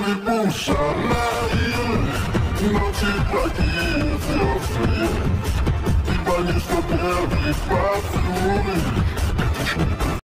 wypuszcza na ile nocy takie wiosny. I panie 101 patrol.